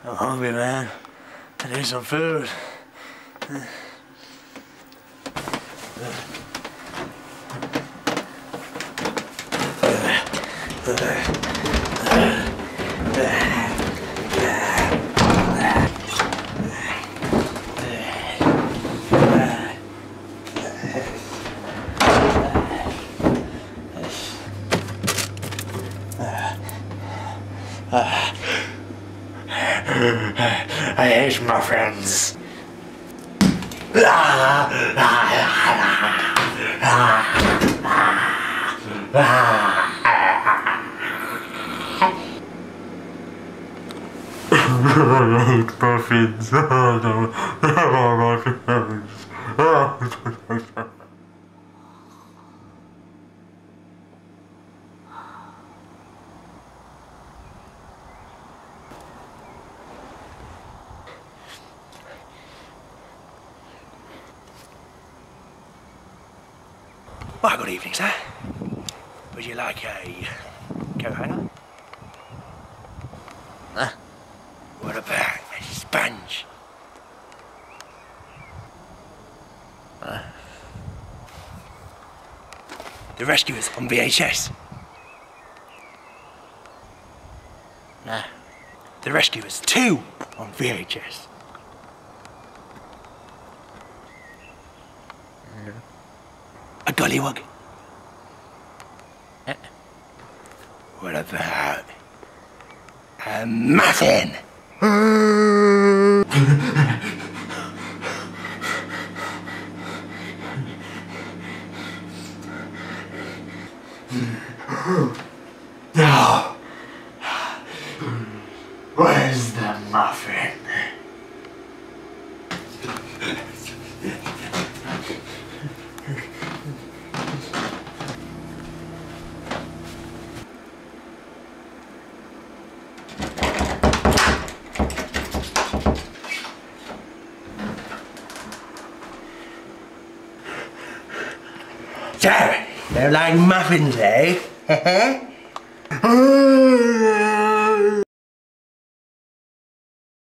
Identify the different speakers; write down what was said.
Speaker 1: I'm hungry, man. I need some food. I hate muffins. I hate muffins. Well, good evening, sir. Would you like a coat hanger? What about a sponge? The Rescuers on VHS. The Rescuers 2 on VHS. A gollywog. What about a muffin? Now, where's the muffin? So, they're like muffins, eh?